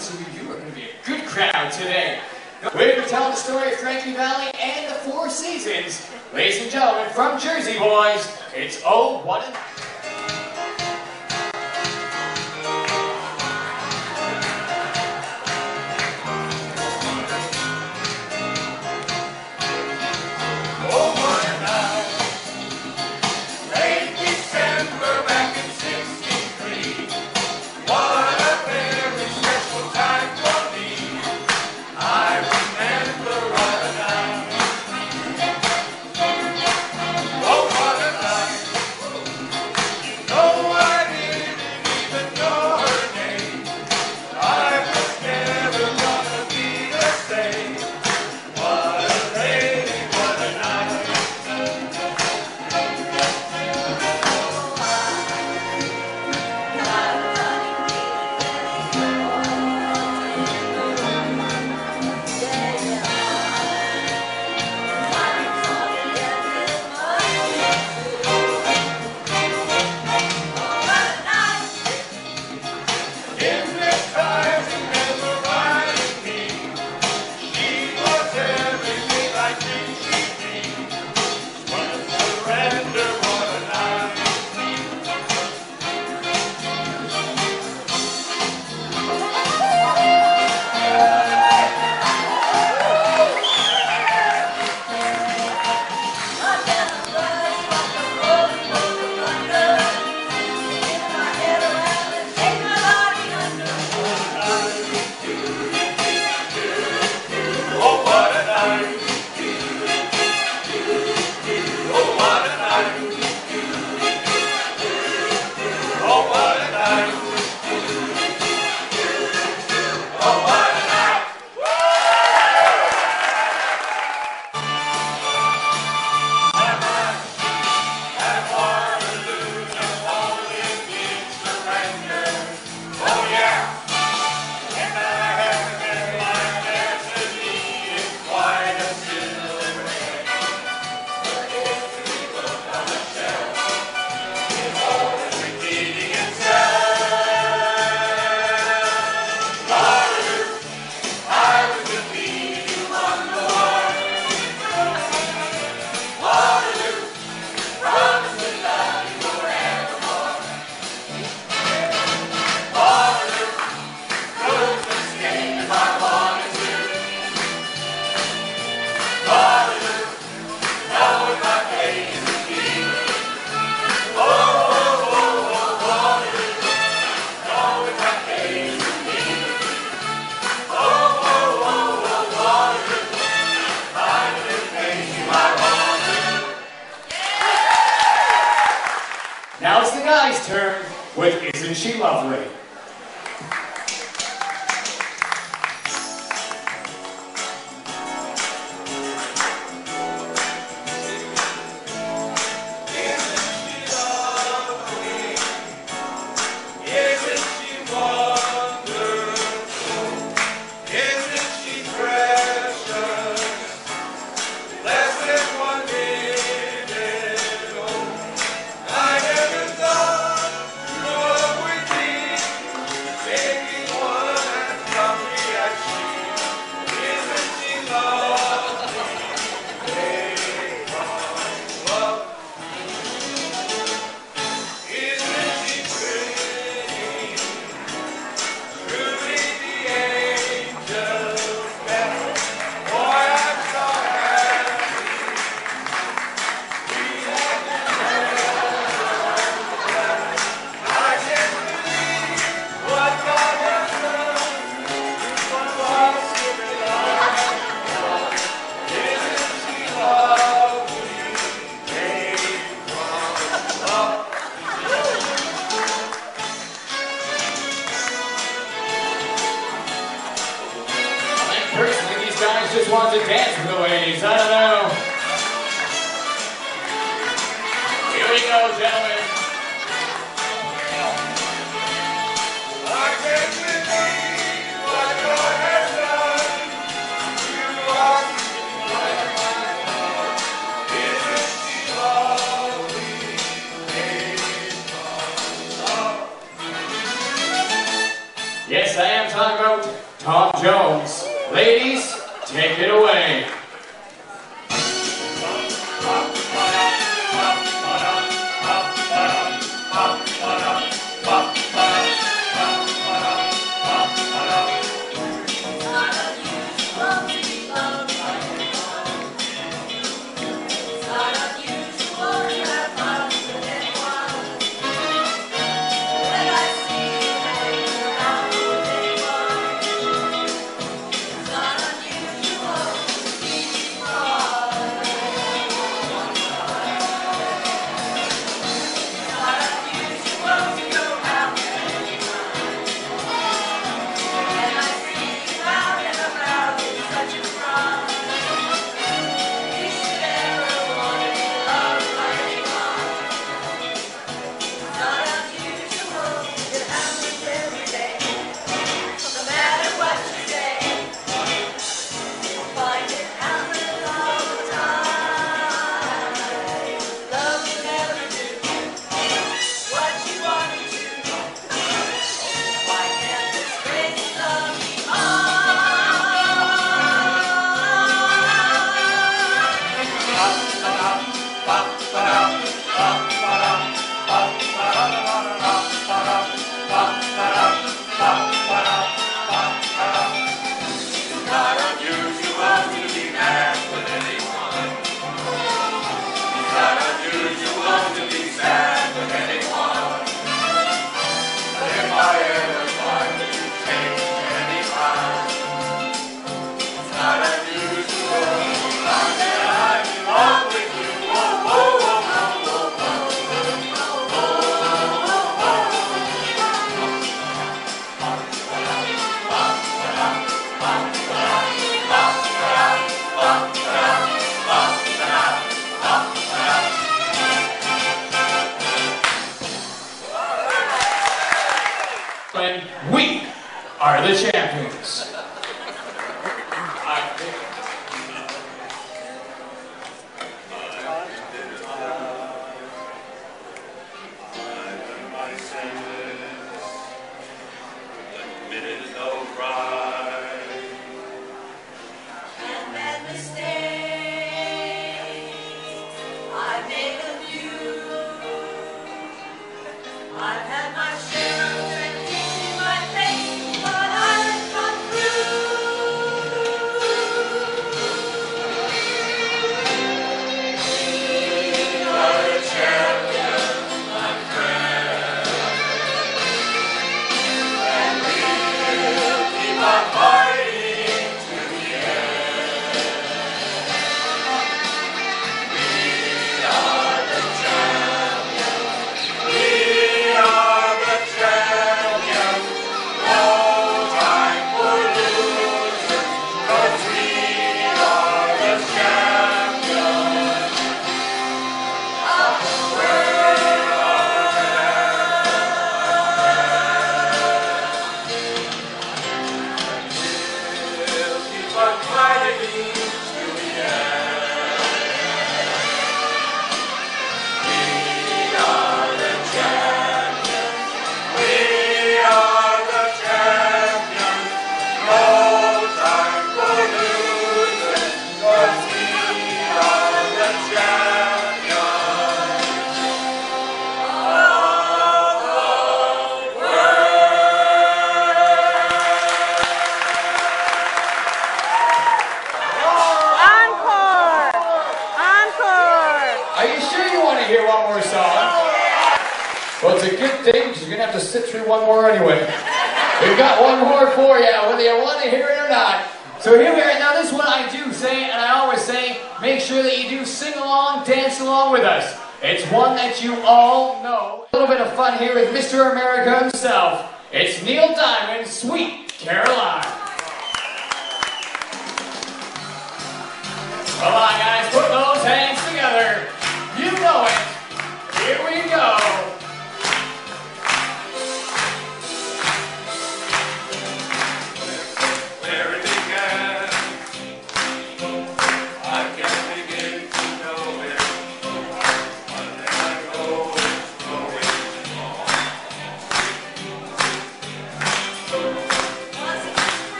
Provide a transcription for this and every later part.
looks like you are going to be a good crowd today. We're going to tell the story of Frankie Valli and the Four Seasons. Ladies and gentlemen, from Jersey Boys, it's Oh What a Night. Now it's the guys' turn with Isn't She Lovely? Personally, these guys just want to dance with the ladies. I don't know. Here we go, gentlemen. I can't believe what God has done. You are isn't she lovely? Yes, I am talking about Bob Jones. Ladies, take it away. We are the champions. Well, it's a good thing because you're going to have to sit through one more anyway. We've got one more for you, whether you want to hear it or not. So here we are. Now this one I do say, and I always say, make sure that you do sing along, dance along with us. It's one that you all know. A little bit of fun here with Mr. America himself. It's Neil Diamond's Sweet Caroline. Come on, guys, put those hands together. You know it. Here we go.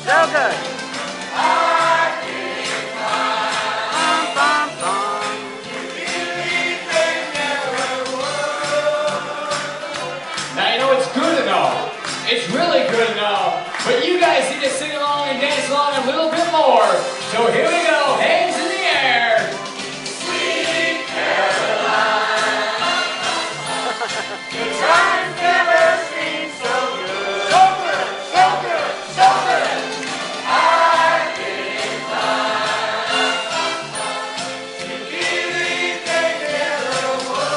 So good. Now, you know, it's good and all. It's really good and all. But you guys need to sing along and dance along a little bit more. So here we go. Hands in the air. Sweet Caroline. The time never seems so good. So good, so good, so good. I've been inclined to believe they never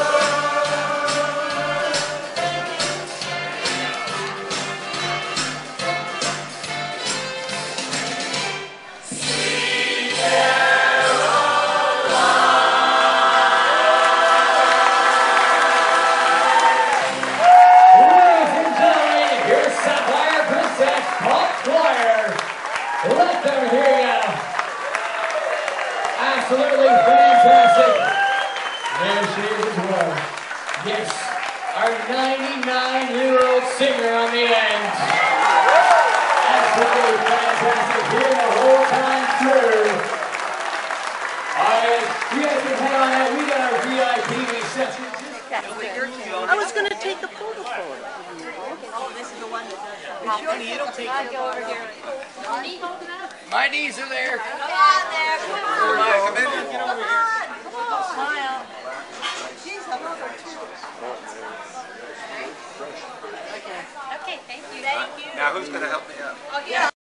Sapphire Princess Pop Choir. Let them hear ya. Absolutely fantastic. There she is as well. Yes, our 99-year-old singer on the end. Absolutely fantastic. Here the whole time through. Alright, you guys can hang on that. We got our VIP reception. I was going to take the photo for it. Oh, this is the one that does Honey, you don't take I'll go over here. My knees are there. Come on there. Come on. Come in. Come on. Come on. Smile. She's up over too. Okay. Okay, thank you. Thank you. Now who's going to help me out? Oh, yeah.